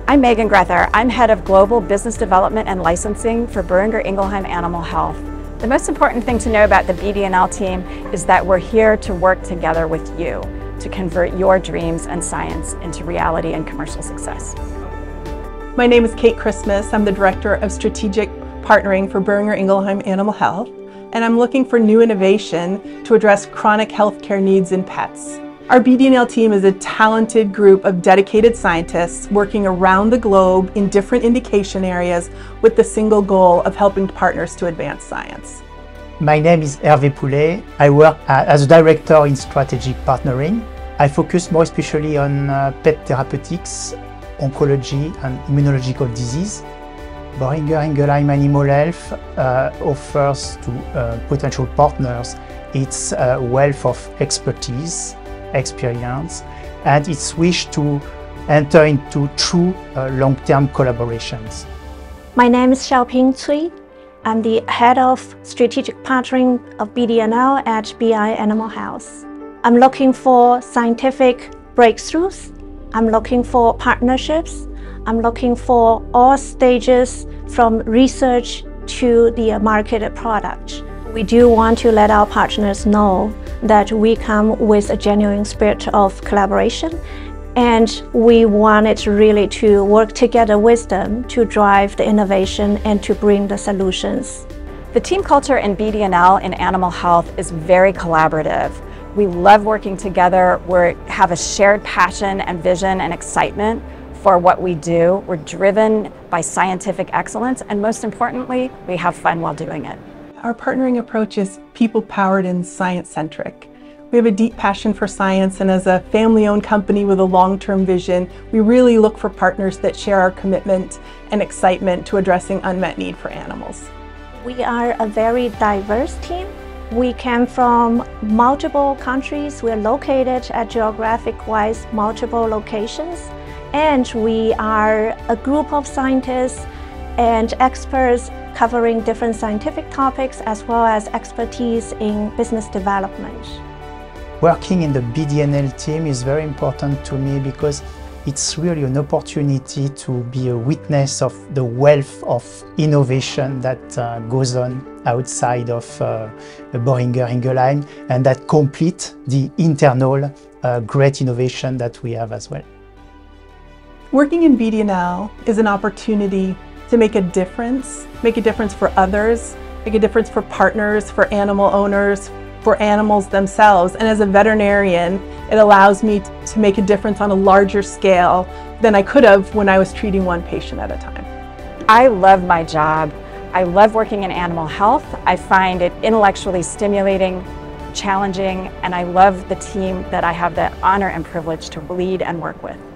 I'm Megan Grether. I'm head of Global Business Development and Licensing for Boehringer Ingelheim Animal Health. The most important thing to know about the BD&L team is that we're here to work together with you to convert your dreams and science into reality and commercial success. My name is Kate Christmas. I'm the Director of Strategic Partnering for Boehringer Ingelheim Animal Health, and I'm looking for new innovation to address chronic healthcare needs in pets. Our BD&L team is a talented group of dedicated scientists working around the globe in different indication areas with the single goal of helping partners to advance science. My name is Hervé Poulet. I work as a director in strategic partnering. I focus more especially on pet therapeutics, oncology and immunological disease. Boehringer Ingelheim Animal Health offers to potential partners its wealth of expertise, experience, and its wish to enter into true long-term collaborations. My name is Xiaoping Cui. I'm the head of strategic partnering of BD&L at BI Animal Health. I'm looking for scientific breakthroughs. I'm looking for partnerships. I'm looking for all stages from research to the marketed product. We do want to let our partners know that we come with a genuine spirit of collaboration, and we wanted really to work together with them to drive the innovation and to bring the solutions. The team culture in BD&L in animal health is very collaborative. We love working together. We have a shared passion and vision and excitement for what we do. We're driven by scientific excellence, and most importantly, we have fun while doing it. Our partnering approach is people-powered and science-centric. We have a deep passion for science, and as a family-owned company with a long-term vision, we really look for partners that share our commitment and excitement to addressing unmet need for animals. We are a very diverse team. We came from multiple countries. We're located at geographic-wise multiple locations, and we are a group of scientists and experts covering different scientific topics as well as expertise in business development. Working in the BD&L team is very important to me because it's really an opportunity to be a witness of the wealth of innovation that goes on outside of Boehringer Ingelheim, and that complete the internal great innovation that we have as well. Working in BD&L is an opportunity to make a difference for others, make a difference for partners, for animal owners, for animals themselves. And as a veterinarian, it allows me to make a difference on a larger scale than I could have when I was treating one patient at a time. I love my job. I love working in animal health. I find it intellectually stimulating, challenging, and I love the team that I have the honor and privilege to lead and work with.